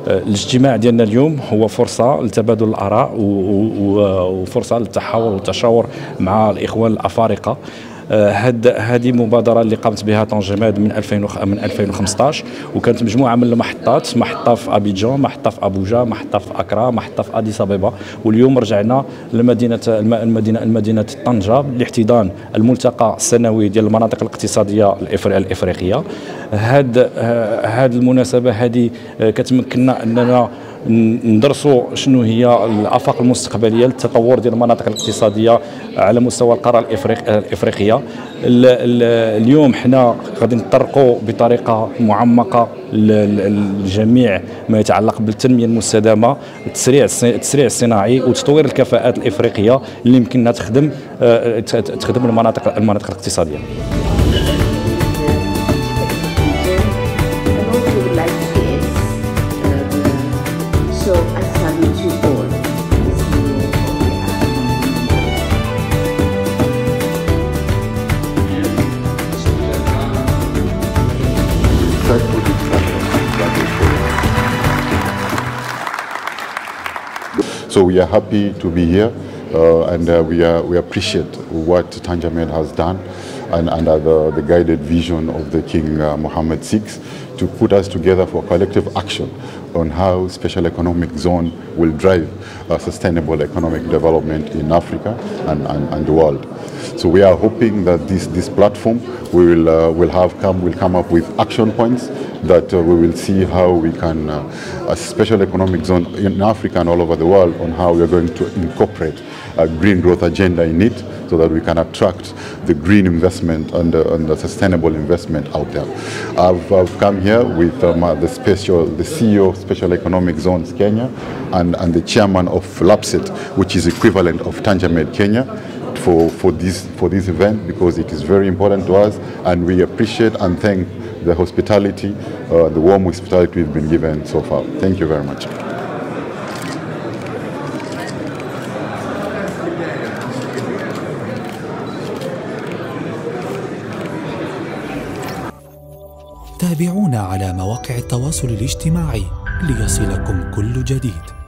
الاجتماع ديالنا اليوم هو فرصة لتبادل الآراء وفرصة للتحاور والتشاور مع الإخوان الأفارقة. هذه مبادرة اللي قامت بها طنجماد من 2015، وكانت مجموعة من المحطات، محطة في أبيجان، محطة في أبوجا، محطة في أكرا، محطة في أديس أبيبا، واليوم رجعنا لمدينة طنجة لاحتضان الملتقى السنوي ديال المناطق الاقتصادية الإفريقية. هذه المناسبة هذه كتمكننا أننا ندرسوا شنو هي الآفاق المستقبلية للتطور ديال المناطق الاقتصادية على مستوى القارة الإفريقية. اليوم حنا غادي نطرقوا بطريقة معمقة لجميع ما يتعلق بالتنمية المستدامة، التسريع الصناعي وتطوير الكفاءات الإفريقية اللي يمكنها تخدم المناطق الاقتصادية. So we are happy to be here, and we appreciate what Tanjamed has done, and the guided vision of the King Mohammed VI to put us together for collective action on how special economic zone will drive sustainable economic development in Africa and the world. So we are hoping that this platform will come up with action points that we will see how we can, a special economic zone in Africa and all over the world, on how we are going to incorporate a green growth agenda in it, so that we can attract the green investment and the sustainable investment out there. I've come here with the CEO of Special Economic Zones Kenya and the chairman of LAPSET, which is equivalent of Tanjamed Kenya, for this event, because it is very important to us, and we appreciate and thank the hospitality, the warm hospitality we've been given so far. Thank you very much. تابعونا على مواقع التواصل الاجتماعي ليصلكم كل جديد.